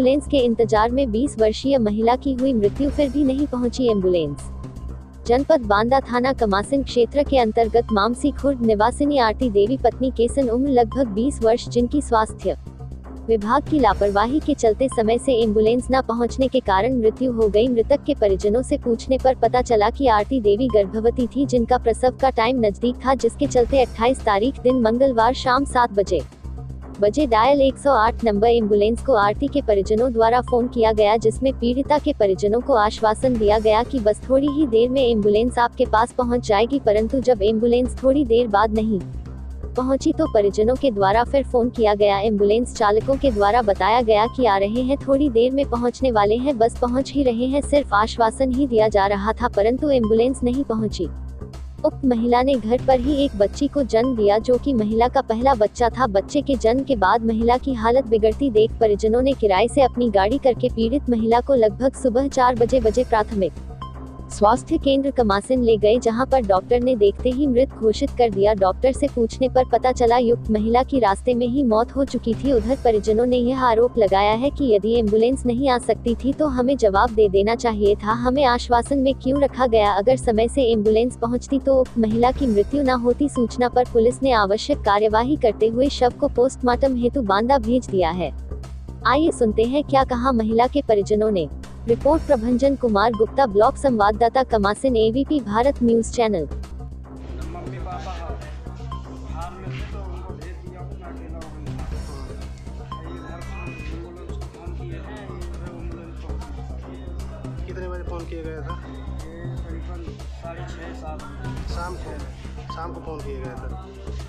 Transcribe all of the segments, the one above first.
Ambulance के इंतजार में 20 वर्षीय महिला की हुई मृत्यु, फिर भी नहीं पहुंची एम्बुलेंस। जनपद बांदा थाना कमासिन क्षेत्र के अंतर्गत मामसी खुर्द निवासिनी आरती देवी पत्नी केसन उम्र लगभग 20 वर्ष, जिनकी स्वास्थ्य विभाग की लापरवाही के चलते समय से एम्बुलेंस न पहुंचने के कारण मृत्यु हो गई। मृतक के परिजनों से पूछने पर पता चला कि आरती देवी गर्भवती थी, जिनका प्रसव का टाइम नजदीक था, जिसके चलते 28 तारीख दिन मंगलवार शाम 7 बजे डायल 108 नंबर एम्बुलेंस को आरती के परिजनों द्वारा फोन किया गया, जिसमें पीड़िता के परिजनों को आश्वासन दिया गया कि बस थोड़ी ही देर में एम्बुलेंस आपके पास पहुंच जाएगी। परंतु जब एम्बुलेंस थोड़ी देर बाद नहीं पहुंची तो परिजनों के द्वारा फिर फोन किया गया। एम्बुलेंस चालकों के द्वारा बताया गया कि आ रहे हैं, थोड़ी देर में पहुंचने वाले हैं, बस पहुंच ही रहे हैं। सिर्फ आश्वासन ही दिया जा रहा था, परंतु एम्बुलेंस नहीं पहुंची। उक्त महिला ने घर पर ही एक बच्ची को जन्म दिया, जो कि महिला का पहला बच्चा था। बच्चे के जन्म के बाद महिला की हालत बिगड़ती देख परिजनों ने किराए से अपनी गाड़ी करके पीड़ित महिला को लगभग सुबह 4 बजे प्राथमिक स्वास्थ्य केंद्र कमासिन ले गए, जहां पर डॉक्टर ने देखते ही मृत घोषित कर दिया। डॉक्टर से पूछने पर पता चला युक्त महिला की रास्ते में ही मौत हो चुकी थी। उधर परिजनों ने यह आरोप लगाया है कि यदि एम्बुलेंस नहीं आ सकती थी तो हमें जवाब दे देना चाहिए था, हमें आश्वासन में क्यों रखा गया। अगर समय से एम्बुलेंस पहुंचती तो उक्त महिला की मृत्यु न होती। सूचना पर पुलिस ने आवश्यक कार्यवाही करते हुए शव को पोस्टमार्टम हेतु बांदा भेज दिया है। आइए सुनते हैं क्या कहा महिला के परिजनों ने। रिपोर्ट प्रभंजन कुमार गुप्ता, ब्लॉक संवाददाता Kamasin, ABP Bharat news channel. मम्मी पापा हार में थे तो उनको भेज दिया, अपना अकेला हो गया। ये घर एम्बुलेंस को फ़ोन किए हैं, एम्बुलेंस पहुँची। कितने बजे फ़ोन किया गया था? ये करीबन 6:30-7 शाम को फ़ोन किया गया था।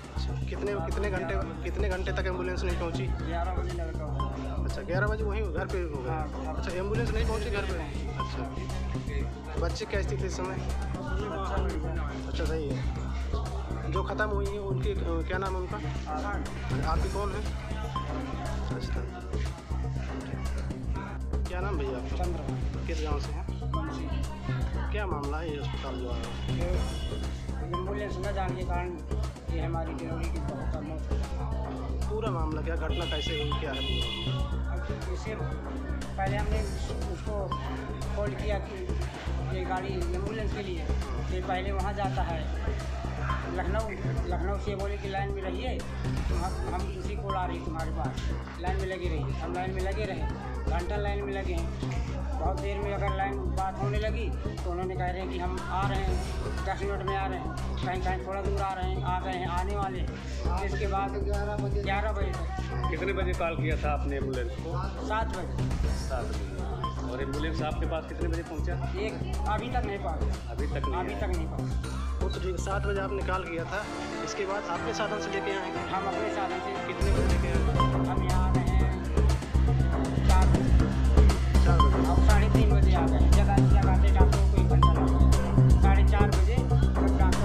कितने घंटे तक एम्बुलेंस नहीं पहुंची? 11 बजे लड़का हुआ। अच्छा, 11 बजे वहीं घर पे हो गया। हाँ। अच्छा, एम्बुलेंस नहीं पहुंची घर पे। अच्छा, बच्चे क्या स्थिति इस समय? अच्छा, सही है। जो ख़त्म हुई है उनकी क्या नाम है उनका? आपकी कौन है? अच्छा, क्या नाम भैया आपका? चंद्र। किस गांव से हैं? क्या मामला है ये अस्पताल जो आया? एम्बुलेंस न जाने के कारण ये हमारी डिलीवरी की बहुत मौत हुई। पूरा मामला क्या, घटना कैसे हुई, क्या है पूरा? अब इससे पहले हमने उसको कॉल किया कि ये गाड़ी एम्बुलेंस के लिए, ये पहले वहाँ जाता है लखनऊ से बोले कि लाइन में रहिए, हम उसी को ला रही तुम्हारे पास, लाइन में लगे रहिए। हम लाइन में लगे रहे, घंटा लाइन में लगे हैं। बहुत देर में अगर लाइन बात होने लगी तो उन्होंने कह रहे हैं कि हम आ रहे हैं, 10 मिनट में आ रहे हैं, कहीं थोड़ा दूर आ रहे हैं, आ गए हैं, आने वाले। इसके बाद 11 बजे तक। कितने बजे कॉल किया था आपने एम्बुलेंस को? 7 बजे। 7 बजे। और एम्बुलेंस आपके पास कितने बजे पहुंचा? अभी तक नहीं पहुंचा। अभी तक नहीं पहुंचा। वो तो ठीक, 7 बजे आपने कॉल किया था। इसके बाद आपके साधन से लेके आए? हम अपने साधन से। कितने बजे लेके आए? हम यहाँ आ रहे हैं 4 बजे। 4 बजे। अब 3:30 बजे आ गए। जगाते डॉक्टर को 1 घंटा लग गया। 4:30 बजे जब डॉक्टर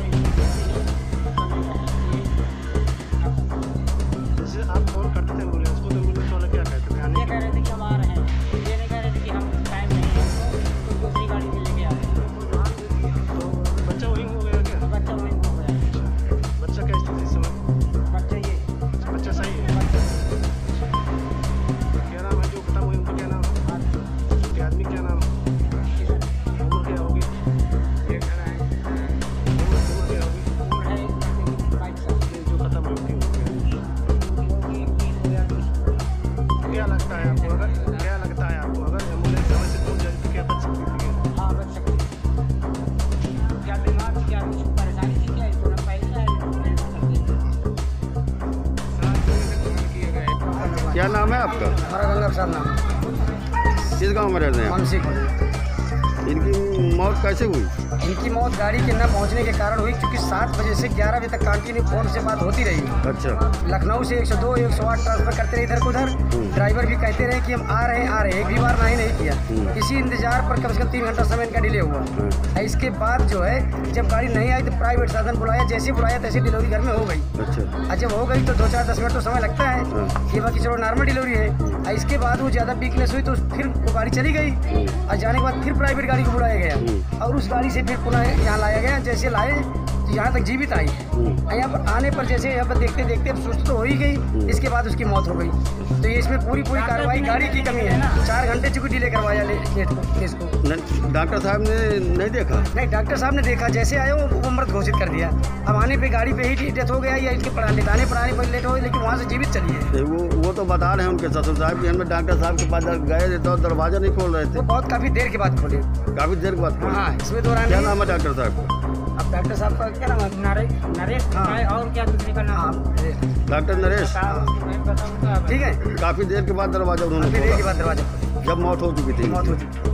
जैसे आप फोन करते थे एम्बुलेंस को, तो एम्बुलेंस वाले क्या कहते थे? ये कह रहे थे कि हम आ रहे हैं, ये नहीं कह रहे थे कि हम टाइम नहीं है तो दूसरी गाड़ी में लेके आ रहे हैं। तो बच्चा वहीं हो गया क्या? बच्चा वहीं हो गया। बच्चा क्या स्थिति इस समय? बच्चा सही है। क्या नाम है जो खत्म हुई, उनका क्या नाम है? उनके आदमी क्या नाम है? उम्र क्या होगी? ये कह रहा है उम्र क्या होगी? उम्र है 22 साल। जो खत्म हुई उनकी क्या लगता है आपको? अगर एम्बुलेंस समय से पहुंच जाए तो क्या बच सकती थी? हाँ, बच सकती है। क्या बीमार थी, क्या कुछ परेशानी थी, क्या इसको ना पहले क्या नाम है आपका? हमारा गंगा प्रसाद नाम। किस गांव में रहते हैं? मानसी को। इनकी मौत कैसे हुई? इनकी मौत गाड़ी के न पहुंचने के कारण हुई, क्योंकि 7 बजे से 11 बजे तक कंटिन्यू फोन से बात होती रही। अच्छा। लखनऊ से 102, 108 ट्रांसफर करते रहे इधर को उधर। ड्राइवर भी कहते रहे कि हम आ रहे हैं, एक भी बार नहीं किया। इसी इंतजार पर कम से कम 3 घंटा समय इनका डिले हुआ। इसके बाद जो है जब गाड़ी नहीं आई तो प्राइवेट साधन बुलाया, जैसे बुलाया तैसे डिलीवरी घर में हो गई। अच्छा। जब हो गई तो 2-4-10 मिनट तो समय लगता है, ये बाकी चलो नॉर्मल डिलीवरी है। इसके बाद वो ज़्यादा वीकनेस हुई तो फिर वो गाड़ी चली गई, और जाने के बाद फिर प्राइवेट गाड़ी को बुलाया गया और उस गाड़ी से फिर पुनः यहाँ लाया गया। जैसे लाए यहाँ तक जीवित आई। यहाँ पर आने पर जैसे यहाँ पर देखते देखते अब सुस्त तो हो ही गई, इसके बाद उसकी मौत हो गई। तो ये इसमें पूरी कार्रवाई गाड़ी की कमी है। 4 घंटे चूँकि डिले करवाया लेट को केस को। डॉक्टर साहब ने नहीं देखा? नहीं, डॉक्टर साहब ने देखा, जैसे आए वो मृत घोषित कर दिया। अब आने पे गाड़ी पे ही डेथ हो गया या इसके लेटाने पढ़ाने पर लेट हो, लेकिन वहाँ से जीवित चली है। वो तो बता रहे हैं उनके ससुर साहब कि हमें डॉक्टर साहब के पास गए तो दरवाजा नहीं खोल रहे थे। वो बहुत काफ़ी देर के बाद खोले। काफ़ी देर के बाद खोले? हाँ, इसमें दौरान। क्या नाम है डॉक्टर साहब का? अब डॉक्टर साहब का क्या नाम है? नरेश। हाँ। और क्या दूसरे का नाम? डॉक्टर नरेश। ठीक है। काफ़ी देर के बाद दरवाजा उन्होंने काफ़ी देर के खोला बाद दरवाजा, जब मौत हो चुकी थी। मौत हो चुकी।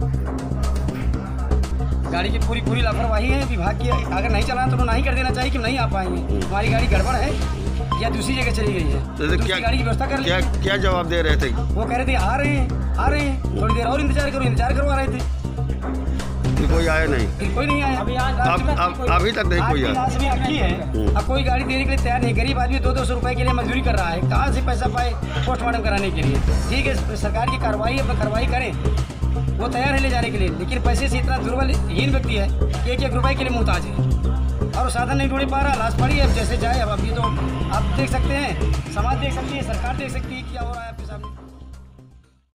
गाड़ी की पूरी लापरवाही है विभाग की। अगर नहीं चला तो नहीं कर देना चाहिए कि नहीं आ पाएंगे। हमारी गाड़ी गड़बड़ है या दूसरी जगह चली गई है, तो दूसरी गाड़ी की व्यवस्था कर ली। क्या जवाब दे रहे थे? वो कह रहे थे आ रहे हैं, थोड़ी देर और इंतजार करवा रहे थे। फिर कोई आया नहीं? फिर कोई नहीं आया। अभी तक नहीं कोई आया। लाश भी रखी है, अब कोई गाड़ी देने के लिए तैयार नहीं। गरीब आदमी 200 रुपए के लिए मजदूरी कर रहा है, कहाँ से पैसा पाए पोस्टमार्टम कराने के लिए? ठीक है, सरकार की कार्रवाई अपना कार्रवाई करें, वो तैयार है ले जाने के लिए, लेकिन पैसे से इतना दुर्बलहीन व्यक्ति है कि 1-1 रुपए के लिए मुहताज है और वो साधन नहीं ढूंढ पा रहा। लाश पड़ी है, जैसे जाए। अब ये तो आप देख सकते हैं, समाज देख सकती है, सरकार देख सकती है क्या हो रहा है आपके सामने।